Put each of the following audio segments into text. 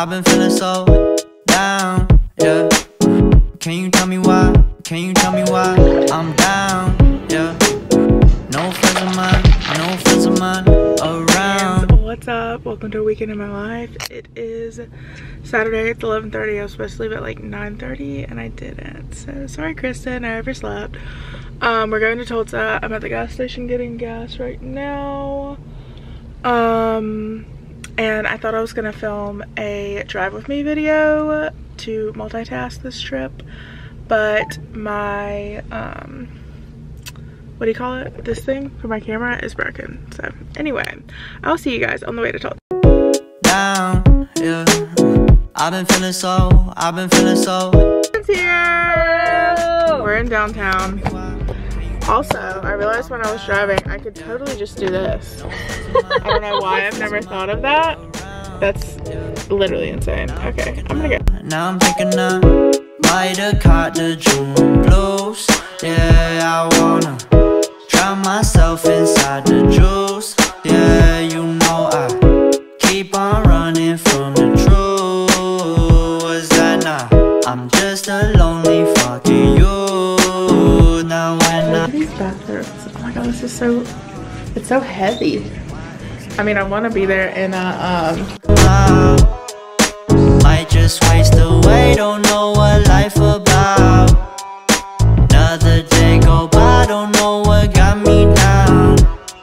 I've been feeling so down, yeah. Can you tell me why? Can you tell me why I'm down, yeah. No friends of mine, no friends of mine around. And what's up? Welcome to a weekend in my life. It is Saturday, it's 11:30. I was supposed to leave at like 9:30 and I didn't. So sorry, Kristen, I overslept. We're going to Tulsa. I'm at the gas station getting gas right now. And I thought I was gonna film a drive with me video to multitask this trip, but my what do you call it, this thing for my camera is broken. So anyway, I'll see you guys on the way to Tulsa. Down, yeah. I've been feeling so It's here. We're in downtown. Also, I realized when I was driving, I could totally just do this. I don't know why I've never thought of that. That's literally insane. Okay, I'm gonna go. Now I'm thinking I might have caught the June blues. Yeah, I wanna drown myself inside the juice. Yeah, you know I keep on running from the truth. Was that not? I'm just a lonely fucking you. Now when Look at these bathrooms. Oh my god, this is so, it's so heavy. I mean, I want to be there in a might just waste away, don't know what life about. Another day go by, don't know what got me down.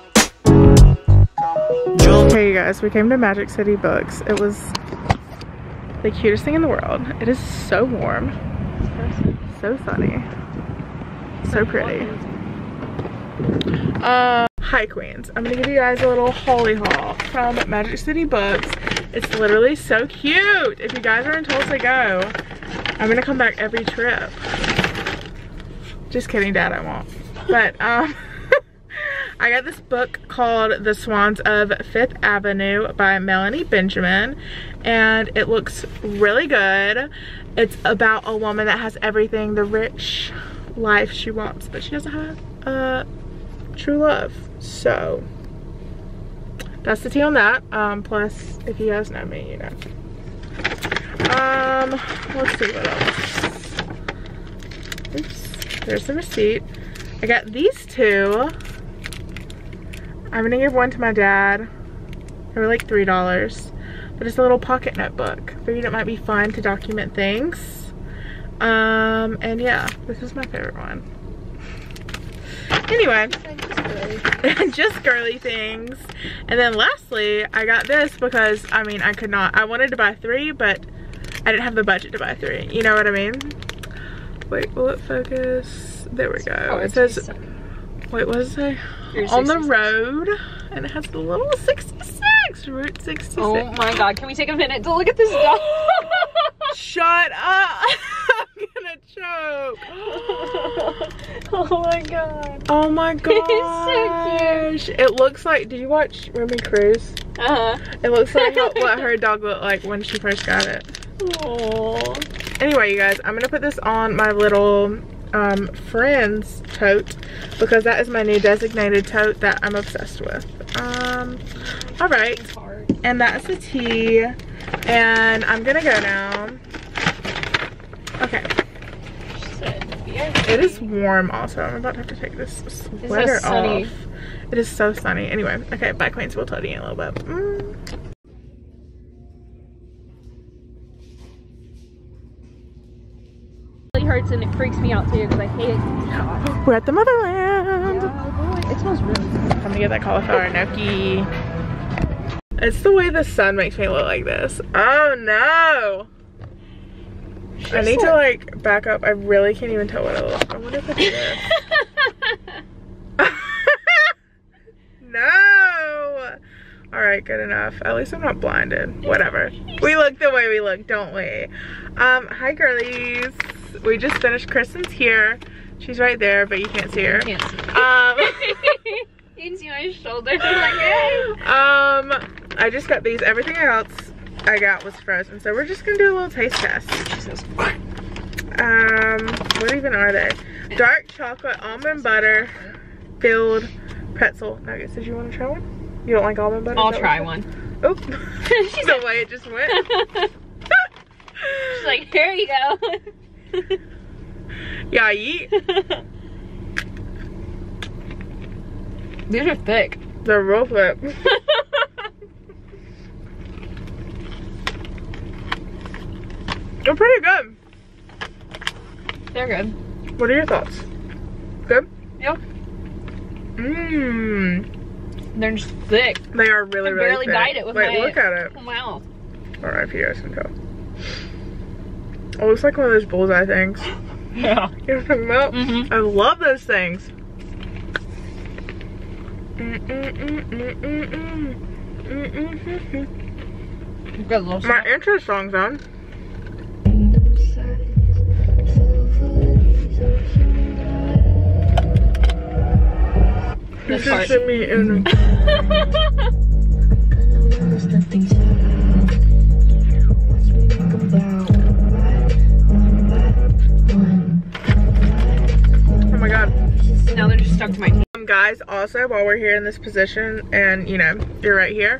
Okay, you guys, we came to Magic City Books. It was the cutest thing in the world. It is so warm, so sunny, so pretty. Hi Queens, I'm gonna give you guys a little Holly haul from Magic City Books. It's literally so cute. If you guys are in Tulsa, go. I'm gonna come back every trip. Just kidding, Dad, I won't. But I got this book called The Swans of Fifth Avenue by Melanie Benjamin, and it looks really good. It's about a woman that has everything, the rich life she wants, but she doesn't have true love. So that's the tea on that. Plus, if you guys know me, you know. Let's see what else. Oops, there's the receipt. I got these two. I'm gonna give one to my dad. They were like $3, but it's a little pocket notebook. Figured it might be fun to document things. And yeah, this is my favorite one. Anyway, just girly things. And then lastly, I got this because, I mean, I wanted to buy 3, but I didn't have the budget to buy 3. You know what I mean? Wait, will it focus? There we go. Oh, it says, wait, what does it say? On the road. And it has the little 66, Route 66. Oh my god, can we take a minute to look at this dog? Shut up! I'm gonna choke. Oh my god. Oh my gosh. It's so cute. It looks like, did you watch Ruby Cruz? Uh-huh. It looks like what her dog looked like when she first got it. Aww. Anyway, You guys, I'm gonna put this on my little Friends tote because that is my new designated tote that I'm obsessed with. All right, and that's the tea, and I'm gonna go now. Okay. It is warm also. I'm about to have to take this sweater off. It is so sunny. Anyway, okay, bye Queens. We'll tell you in a little bit. It hurts and it freaks me out too because I hate it. We're at the motherland. Yeah, it smells really good. I'm gonna get that cauliflower gnocchi. It's the way the sun makes me look like this. Oh no! I need to like back up. I really can't even tell what I look like. I wonder if I do this. No! Alright, good enough. At least I'm not blinded. Whatever. We look the way we look, don't we? Hi girlies. We just finished. Kristen's here. She's right there, but you can't see her. You can't see you can see my shoulder. Like, hey. I just got these. Everything else I got was frozen, so we're just gonna do a little taste test. What even are they? Dark chocolate almond butter filled pretzel nuggets. Did you want to try one? You don't like almond butter? I'll try one. Oh, the way it just went. Here you go. Yeah, eat. These are thick. They're real thick. They're pretty good. They're good. What are your thoughts? Good? Yep. Mmm. They're just thick. They are really, I really barely thick. bite it with Wait, my look at it. mouth. Alright, if you guys can tell. It looks like one of those bullseye things. Yeah. You know what I'm talking about? Mm-hmm. I love those things. Good little My intro song's on. You This should part. send me in. Oh my god. Now they're just stuck to my teeth. Guys, also while we're here in this position and you know you're right here,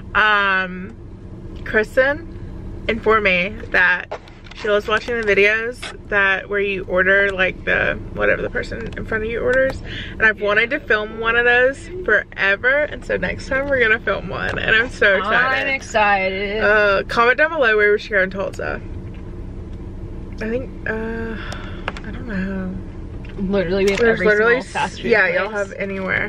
Kristen informed me that she was watching the videos that where you order like the whatever the person in front of you orders, and I've wanted to film one of those forever, and so next time we're gonna film one, and I'm so excited. I'm excited. Comment down below where we should go in Tulsa. I think I don't know. Literally, we have There's every literally single fast food yeah, place. y'all have anywhere.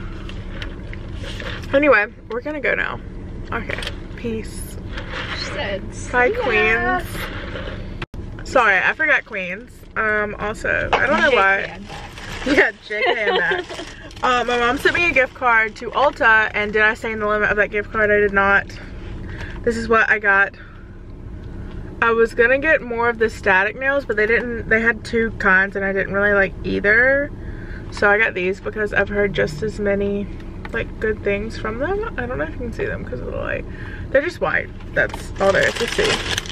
Anyway, we're gonna go now. Okay, peace. She said, Bye, yeah. Queens. Sorry, I forgot Queens. Also, I don't know why. Yeah, JK and that. My mom sent me a gift card to Ulta, and did I say in the limit of that gift card? I did not. This is what I got. I was gonna get more of the static nails, but they had two kinds and I didn't really like either. So I got these because I've heard just as many like good things from them. I don't know if you can see them because of the light. They're just white. That's all there is to see.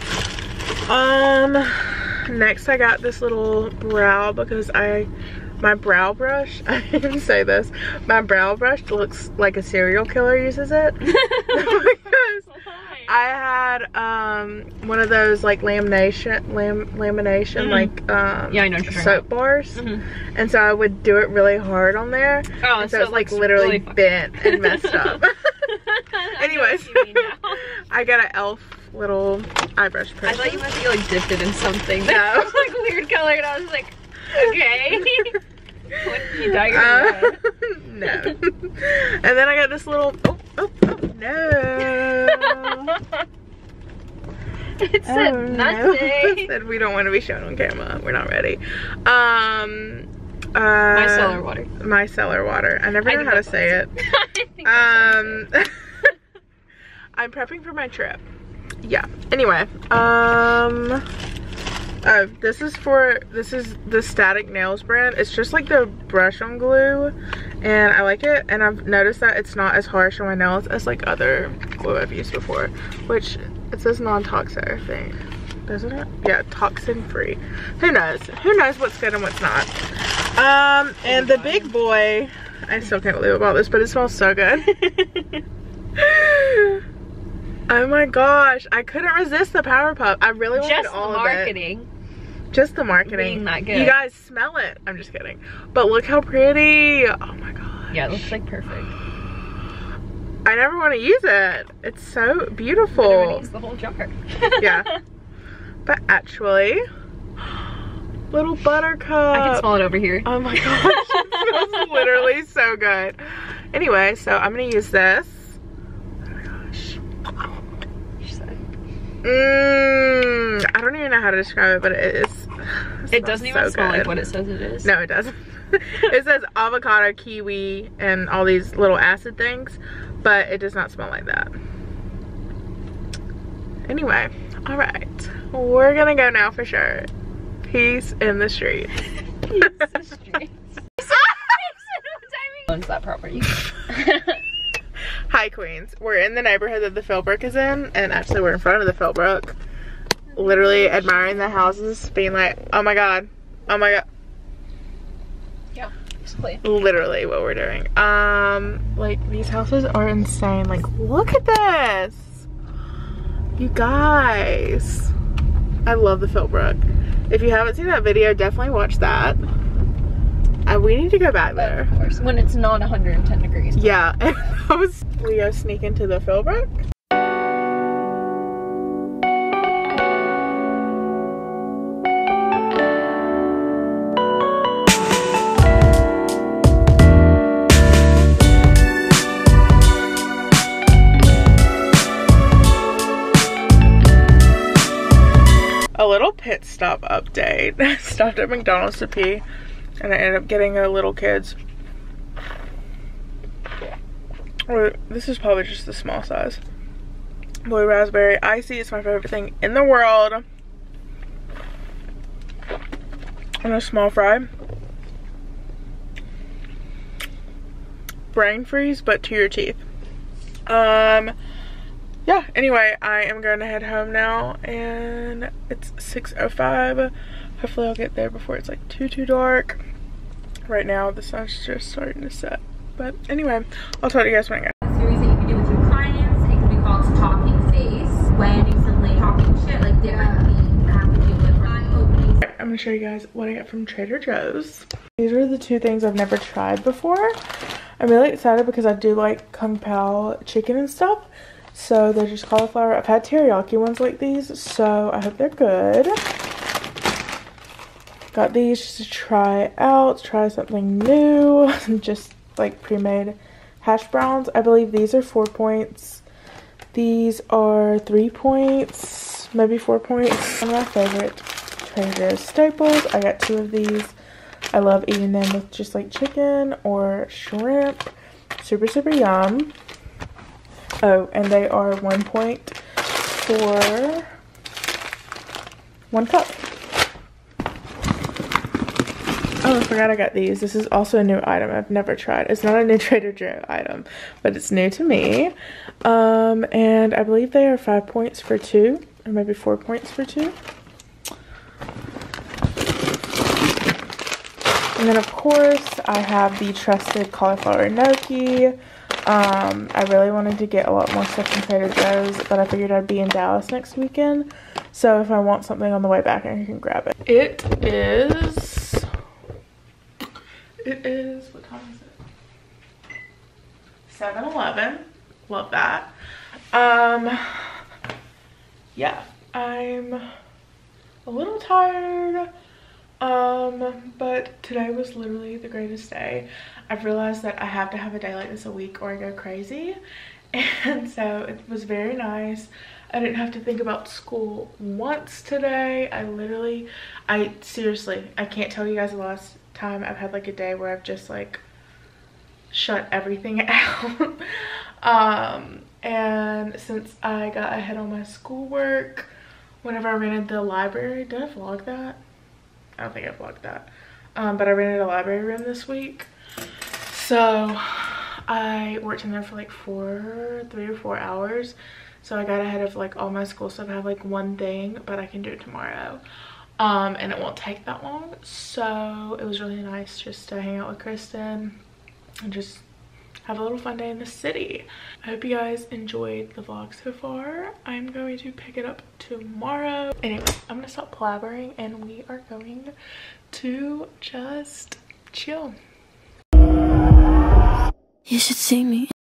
Next I got this little brow because my brow brush, I didn't say this, my brow brush looks like a serial killer uses it. Because I had one of those like lamination like yeah, I know what you're soap bars, and so I would do it really hard on there. Oh, and so it's like literally really bent and messed up. Anyways, I got an e.l.f. little eye brush person. I thought you must be like dipped it in something. No. That was like weird color, and I was like, okay. What did you dye your hair? No. And then I got this little oh no. It said nothing. It said we don't want to be shown on camera. We're not ready. Micellar water. Micellar water. I never know how to say it. I'm prepping for my trip. Yeah. Anyway, this is the Static Nails brand. It's just like the brush on glue, and I like it, and I've noticed that it's not as harsh on my nails as like other glue I've used before, which it says non-toxic, I think. Doesn't it? Yeah, toxin free. Who knows what's good and what's not. And the big boy, I still can't believe about this, but it smells so good. Oh my gosh, I couldn't resist the Powerpuff. I really wanted all of it. Just the marketing. Just the marketing. Being that good. You guys smell it. I'm just kidding. But look how pretty. Oh my gosh. Yeah, it looks like perfect. I never want to use it. It's so beautiful. Everyone needs the whole jar. Yeah. But actually, little buttercup. I can smell it over here. Oh my gosh, it smells literally so good. Anyway, so I'm gonna use this. Oh my gosh. I don't even know how to describe it, but it doesn't even smell like what it says it is. No, it doesn't. It says avocado, kiwi, and all these little acid things, but it does not smell like that. Anyway, all right, we're gonna go now for sure. Peace in the streets. Peace in the streets. Owns that property. Hi Queens, we're in the neighborhood that the Philbrook is in, and actually we're in front of the Philbrook, literally admiring the houses, being like, oh my god, oh my god. Yeah, basically. Literally what we're doing. Like these houses are insane. Like look at this, you guys. I love the Philbrook. If you haven't seen that video, definitely watch that. We need to go back there. Of course, when it's not 110 degrees. Yeah, and that was Leo sneaking to the Philbrook. A little pit stop update. I stopped at McDonald's to pee and I ended up getting a little kid's. Or this is probably just the small size. Blue raspberry icy. It's my favorite thing in the world. And a small fry. Brain freeze, but to your teeth. Yeah, anyway, I am going to head home now, and it's 6:05. Hopefully I'll get there before it's like too dark. Right now, the sun's just starting to set. But anyway, I'll talk to you guys when I get. Series that you can do with your clients. It can be called talking face. When you simply talking shit, like different themes that have to do with eye-opening. I'm going to show you guys what I got from Trader Joe's. These are the two things I've never tried before. I'm really excited because I do like Kung Pao chicken and stuff. So they're just cauliflower. I've had teriyaki ones like these, so I hope they're good. Got these just to try out, try something new. Just like pre-made hash browns. I believe these are 4 points. These are 3 points, maybe 4 points. One of my favorite Trader Joe's staples. I got 2 of these. I love eating them with just like chicken or shrimp. Super yum. Oh, and they are 1 point for 1 cup. Oh, I forgot I got these. This is also a new item I've never tried. It's not a new Trader Joe item, but it's new to me. And I believe they are 5 points for 2, or maybe 4 points for 2. And then of course I have the trusted cauliflower gnocchi. I really wanted to get a lot more stuff from Trader Joe's, but I figured I'd be in Dallas next weekend. So if I want something on the way back, I can grab it. It is, what time is it? 7-11. Love that. Yeah, I'm a little tired. But today was literally the greatest day. I've realized that I have to have a day like this a week or I go crazy. And so it was very nice. I didn't have to think about school once today. I seriously, I can't tell you guys the last time I've had like a day where I've just like shut everything out. And since I got ahead on my schoolwork, whenever I rented the library, did I vlog that? I don't think I vlogged that. But I rented a library room this week. So I worked in there for like 3 or 4 hours. So I got ahead of like all my school stuff. I have like one thing, but I can do it tomorrow. And it won't take that long. So it was really nice just to hang out with Kristen and just have a little fun day in the city. I hope you guys enjoyed the vlog so far. I'm going to pick it up tomorrow. Anyway, I'm gonna stop blabbering and we are going to just chill. You should see me.